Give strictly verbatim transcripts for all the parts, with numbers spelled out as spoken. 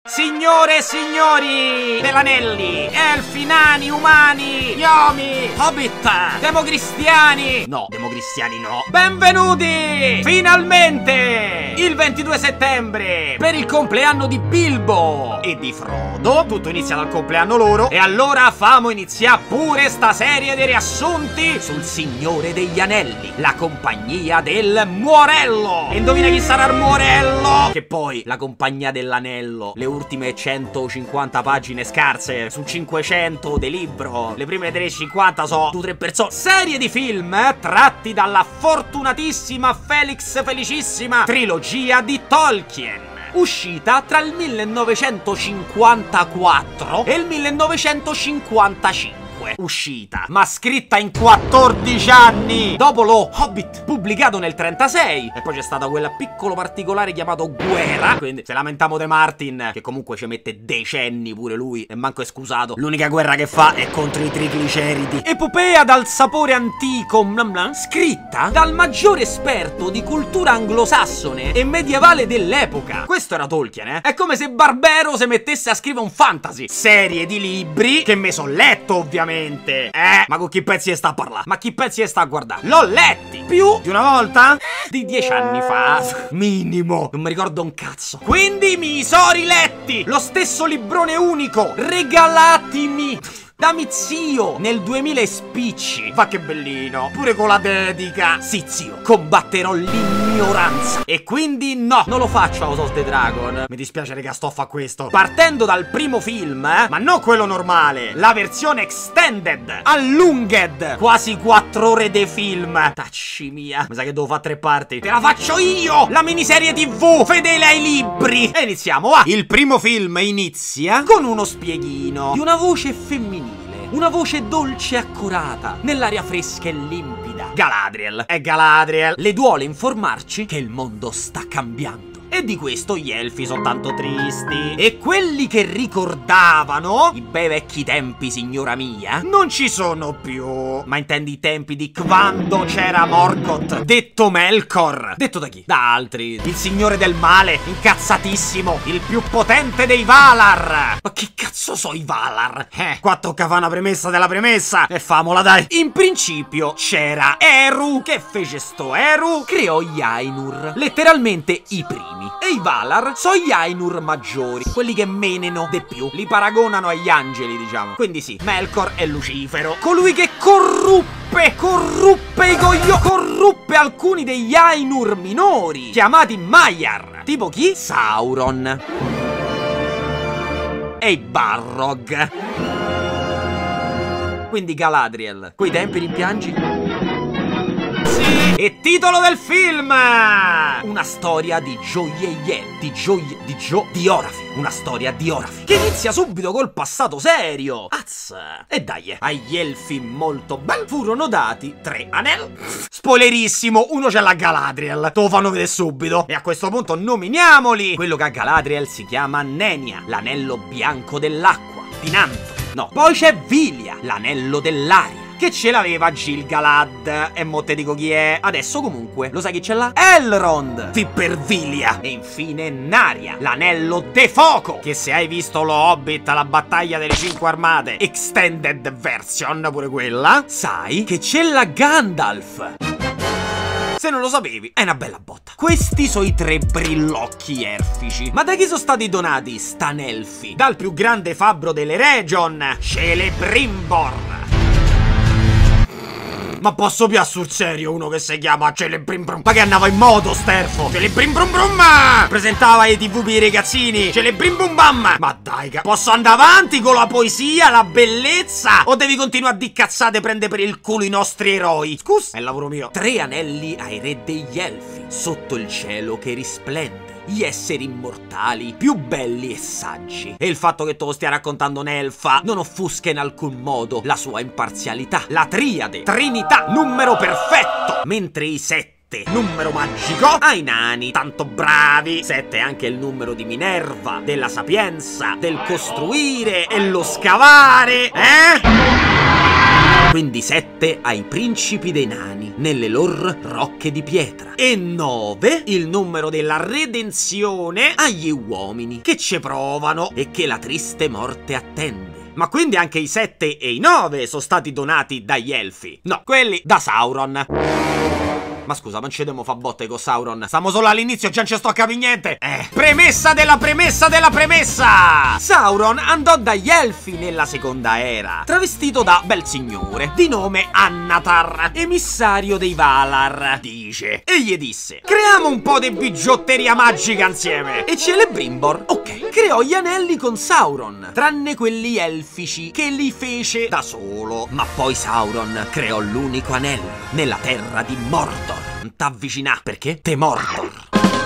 Signore e signori dell'Anelli, elfi, nani, umani, gnomi, hobbit, democristiani, no, democristiani no, benvenuti finalmente il ventidue settembre per il compleanno di Bilbo e di Frodo. Tutto inizia dal compleanno loro e allora famo iniziare pure sta serie di riassunti sul Signore degli Anelli, la compagnia del Muorello. E indovina chi sarà il Muorello? Che poi la compagnia dell'anello, le ultime centocinquanta pagine scarse su cinquecento del libro, le prime trecentocinquanta so due tre persone. Serie di film eh, tratti dalla fortunatissima Felix Felicissima trilogia di Tolkien, uscita tra il millenovecentocinquantaquattro e il millenovecentocinquantacinque. Uscita, ma scritta in quattordici anni dopo lo Hobbit, pubblicato nel trentasei. E poi c'è stato quel piccolo particolare chiamato Guerra. Quindi se lamentiamo De Martin, che comunque ci mette decenni pure lui, e manco è scusato, l'unica guerra che fa è contro i trigliceridi. Epopea dal sapore antico, blam blam, scritta dal maggiore esperto di cultura anglosassone e medievale dell'epoca. Questo era Tolkien, eh? È come se Barbero si mettesse a scrivere un fantasy. Serie di libri che me son letto, ovviamente. Eh, ma con chi pezzi sta a parlare? Ma chi pezzi sta a guardare? L'ho letti più di una volta? Di dieci anni fa, minimo. Non mi ricordo un cazzo. Quindi mi so riletti lo stesso librone unico, regalatimi da mio zio nel duemila e spicci. Va che bellino. Pure con la dedica. Sì zio, combatterò l'ignoranza. E quindi no, non lo faccio a House of the Dragon. Mi dispiace raga, sto a fa questo. Partendo dal primo film, eh, ma non quello normale, la versione extended, allunged, quasi quattro ore di film. Tacci mia, mi sa che devo fare tre parti. Te la faccio io, la miniserie tv fedele ai libri. E iniziamo, va. Il primo film inizia con uno spieghino di una voce femminile, una voce dolce e accurata, nell'aria fresca e limpida. Galadriel, è Galadriel. Le duole informarci che il mondo sta cambiando. E di questo gli elfi sono tanto tristi. E quelli che ricordavano i bei vecchi tempi, signora mia, non ci sono più. Ma intendi i tempi di quando c'era Morgoth, detto Melkor. Detto da chi? Da altri. Il signore del male, incazzatissimo, il più potente dei Valar. Ma che cazzo so i Valar? Eh, qua tocca fare una premessa della premessa. E famola dai. In principio c'era Eru. Che fece sto Eru? Creò gli Ainur, letteralmente i primi. E i Valar sono gli Ainur maggiori, quelli che meneno de più, li paragonano agli angeli, diciamo. Quindi sì, Melkor è Lucifero, colui che corruppe, corruppe i coglio, corruppe alcuni degli Ainur minori, chiamati Maiar. Tipo chi? Sauron e i Balrog. Quindi Galadriel, quei tempi rimpiangi? E titolo del film: una storia di gioiellieri, di gioie... di gio... di orafi. Una storia di orafi che inizia subito col passato serio. Azza. E dai, agli elfi molto belli furono dati tre anelli. Spoilerissimo, uno c'è la Galadriel, te lo fanno vedere subito. E a questo punto nominiamoli. Quello che a Galadriel si chiama Nenya, l'anello bianco dell'acqua, di Nanto. No, poi c'è Vilia, l'anello dell'aria, che ce l'aveva Gil-galad. E mo te dico chi è. Adesso comunque lo sai chi ce l'ha? Elrond, Vipervilia. E infine Narya, l'anello de fuoco, che se hai visto lo Hobbit, la battaglia delle cinque armate extended version, pure quella, sai che c'è la Gandalf. Se non lo sapevi, è una bella botta. Questi sono i tre brillocchi elfici. Ma da chi sono stati donati stanelfi? Dal più grande fabbro delle region, Celebrimbor. Ma posso più sul serio uno che si chiama Celebrimbrum? Ma che andava in moto sterfo? Celebrimbrum! Presentava i tv per i ragazzini. Celebrimbum bam! Ma dai, posso andare avanti con la poesia, la bellezza? O devi continuare a di cazzate e prendere per il culo i nostri eroi? Scusa, è il lavoro mio. Tre anelli ai re degli elfi, sotto il cielo che risplende. Gli esseri immortali, più belli e saggi. E il fatto che te lo stia raccontando un'elfa non offusca in alcun modo la sua imparzialità. La triade, trinità, numero perfetto. Mentre i sette, numero magico, ai nani, tanto bravi. Sette è anche il numero di Minerva, della sapienza, del costruire e lo scavare. Eh? Quindi sette ai principi dei nani nelle loro rocche di pietra. E nove il numero della redenzione agli uomini che ci provano e che la triste morte attende. Ma quindi anche i sette e i nove sono stati donati dagli elfi? No, quelli da Sauron. Ma scusa, ma non ci dobbiamo fa botte con Sauron? Stiamo solo all'inizio, già non ci sto a capire niente. Eh, premessa della premessa della premessa! Sauron andò dagli elfi nella seconda era, travestito da bel signore, di nome Annatar, emissario dei Valar, dice. E gli disse: creiamo un po' di bigiotteria magica insieme. E Celebrimbor, ok, creò gli anelli con Sauron, tranne quelli elfici, che li fece da solo. Ma poi Sauron creò l'unico anello nella terra di Mordor. Non t'avvicinà, perché te Mordor,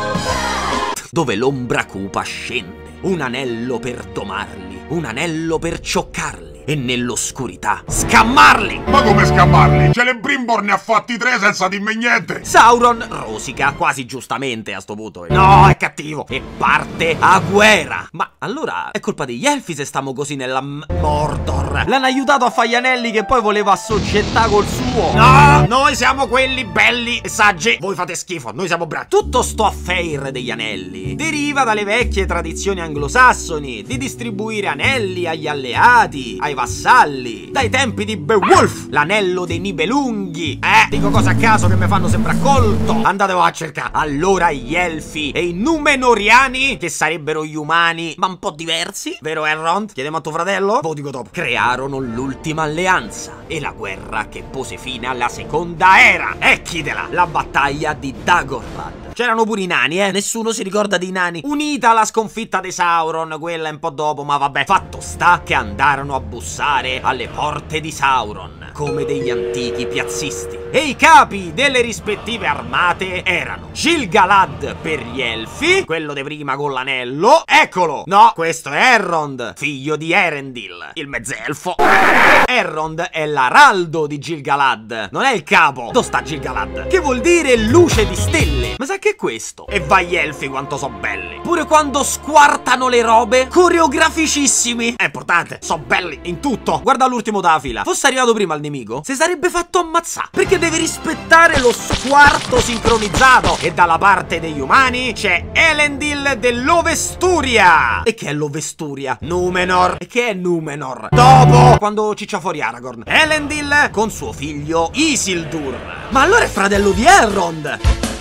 dove l'ombra cupa scende. Un anello per domarli, un anello per cioccarli e nell'oscurità scammarli. Ma come scammarli? Celebrimbor ne ha fatti tre senza dirmi niente. Sauron rosica, quasi giustamente a sto punto. No, è cattivo. E parte a guerra. Ma allora è colpa degli elfi se stiamo così nella Mordor. L'hanno aiutato a fare gli anelli che poi voleva assoggettare col suo. No, noi siamo quelli belli e saggi. Voi fate schifo, noi siamo bravi. Tutto sto affair degli anelli deriva dalle vecchie tradizioni anglosassoni di distribuire anelli agli alleati, ai vassalli, dai tempi di Beowulf, l'anello dei Nibelunghi. Eh, dico cose a caso che mi fanno sempre colto. Andatelo a cercare. Allora gli elfi e i Numenoriani, che sarebbero gli umani ma un po' diversi, vero Elrond? Chiediamo a tuo fratello? Ve lo dico dopo. Crearono l'ultima alleanza e la guerra che pose fine alla seconda era. Ecchitela, la battaglia di Dagorlad. C'erano pure i nani, eh? Nessuno si ricorda dei nani. Unita alla sconfitta di Sauron, quella un po' dopo, ma vabbè. Fatto sta che andarono a bussare alle porte di Sauron, come degli antichi piazzisti. E i capi delle rispettive armate erano Gil-galad per gli elfi, quello di prima con l'anello. Eccolo! No, questo è Elrond, figlio di Erendil, il mezzelfo. Elrond è l'araldo di Gil-galad, non è il capo. Dove sta Gil-galad? Che vuol dire luce di stelle. Ma sai che è questo? E vai gli elfi quanto so belli. Pure quando squartano le robe, coreograficissimi. È importante, so belli in tutto. Guarda l'ultimo da fila. Fosse arrivato prima il nemico, si sarebbe fatto ammazzare, perché deve rispettare lo squarto sincronizzato. E dalla parte degli umani c'è Elendil dell'Ovesturia. E che è l'Ovesturia? Numenor. E che è Numenor? Dopo, quando ciccia fuori Aragorn. Elendil con suo figlio Isildur. Ma allora è fratello di Elrond.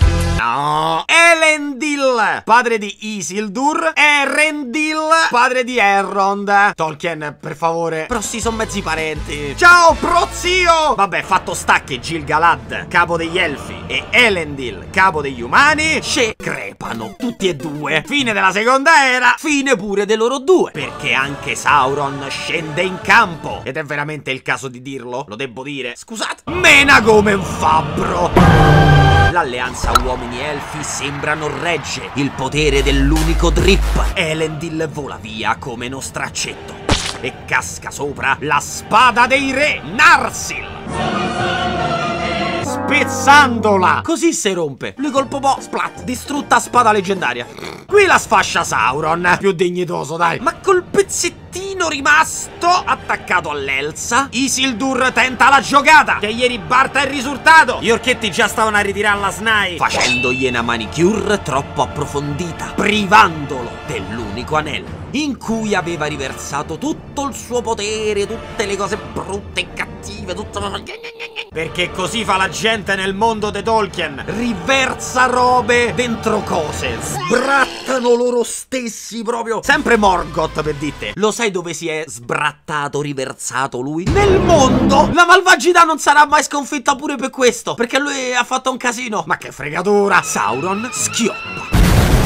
No, Elendil, padre di Isildur, Erendil, padre di Elrond. Tolkien, per favore. Però si sono mezzi parenti. Ciao, prozio! Vabbè, fatto sta che Gil-galad, capo degli elfi, e Elendil, capo degli umani, ce crepano tutti e due. Fine della seconda era, fine pure dei loro due, perché anche Sauron scende in campo. Ed è veramente il caso di dirlo? Lo devo dire? Scusate. Mena come un fabbro. L'alleanza uomini-elfi sembra non regge il potere dell'unico Drip. Elendil vola via come uno straccetto e casca sopra la spada dei re, Narsil, spezzandola. Così si rompe. Lui col popò, splat, distrutta spada leggendaria. Qui la sfascia Sauron, più dignitoso dai. Ma col pezzettino rimasto attaccato all'Elsa, Isildur tenta la giocata, che ieri Barta il risultato. Gli orchetti già stavano a ritirare la Snai, facendogli una manicure troppo approfondita, privandolo dell'unico anello in cui aveva riversato tutto il suo potere, tutte le cose brutte e cattive, tutto... Perché così fa la gente nel mondo di Tolkien. Riversa robe dentro cose, sbrattano loro stessi proprio. Sempre Morgoth, per dite. Lo sai dove si è sbrattato, riversato lui? Nel mondo. La malvagità non sarà mai sconfitta pure per questo, perché lui ha fatto un casino. Ma che fregatura. Sauron schioppa.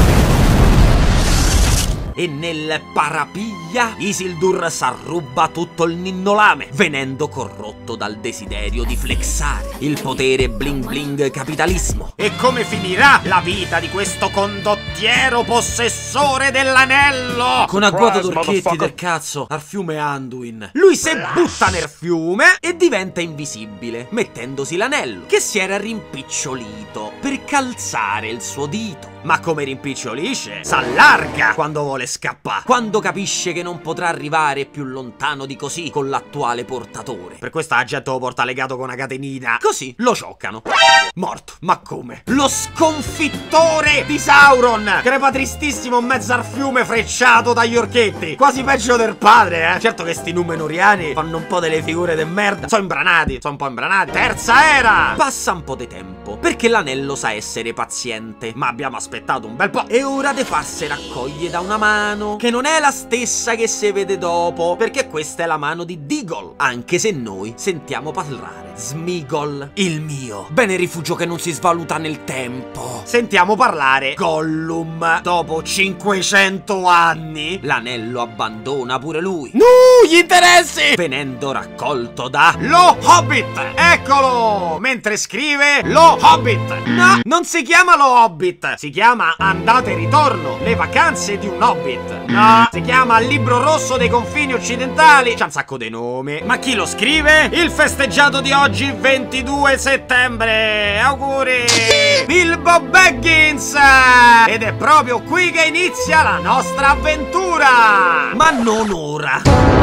E nel parapiglia Isildur s'arruba tutto il ninnolame, venendo corrotto dal desiderio di flexare il potere bling bling capitalismo. E come finirà la vita di questo condottiero possessore dell'anello? Con agguato d'orchetti del cazzo al fiume Anduin. Lui si butta nel fiume e diventa invisibile, mettendosi l'anello, che si era rimpicciolito per calzare il suo dito. Ma come rimpicciolisce, s'allarga quando vuole scappa. Quando capisce che non potrà arrivare più lontano di così con l'attuale portatore. Per questo la gente lo porta legato con una catenina. Così lo cioccano. Morto. Ma come? Lo sconfittore di Sauron! Crepa tristissimo in mezzo al fiume frecciato dagli orchetti. Quasi peggio del padre, eh. Certo che sti numenoriani fanno un po' delle figure de merda. Sono imbranati. Sono un po' imbranati. Terza era! Passa un po' di tempo, perché l'anello sa essere paziente. Ma abbiamo aspettato un bel po'. E ora de farsi raccoglie da una mano, che non è la stessa che si vede dopo, perché questa è la mano di Deagol. Anche se noi sentiamo parlare Smigol, il mio bene rifugio che non si svaluta nel tempo. Sentiamo parlare Gollum. Dopo cinquecento anni l'anello abbandona pure lui. No, gli interessi! Venendo raccolto da Lo Hobbit. Eccolo! Mentre scrive Lo Hobbit. No, non si chiama Lo Hobbit, si chiama Andata e ritorno, le vacanze di un Hobbit. No, si chiama Libro rosso dei confini occidentali. C'ha un sacco di nomi. Ma chi lo scrive? Il festeggiato di oggi, ventidue settembre. Auguri! Bilbo Baggins! Ed è proprio qui che inizia la nostra avventura! Ma non ora!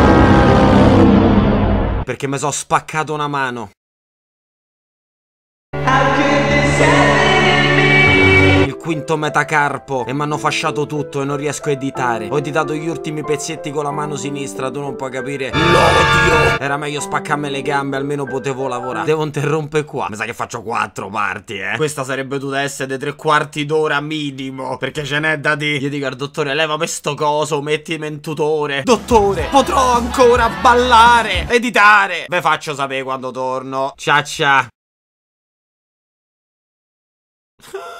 Perché mi sono spaccato una mano. Il quinto metacarpo e mi hanno fasciato tutto e non riesco a editare. Ho editato gli ultimi pezzetti con la mano sinistra, tu non puoi capire l'odio. Era meglio spaccarmi le gambe, almeno potevo lavorare. Devo interrompere qua. Mi sa che faccio quattro parti, eh. Questa sarebbe dovuta essere dei tre quarti d'ora minimo, perché ce n'è da dire. Io dico al dottore, levami sto coso, mettimi in tutore. Dottore, potrò ancora ballare, editare. Ve faccio sapere quando torno. Ciao ciao.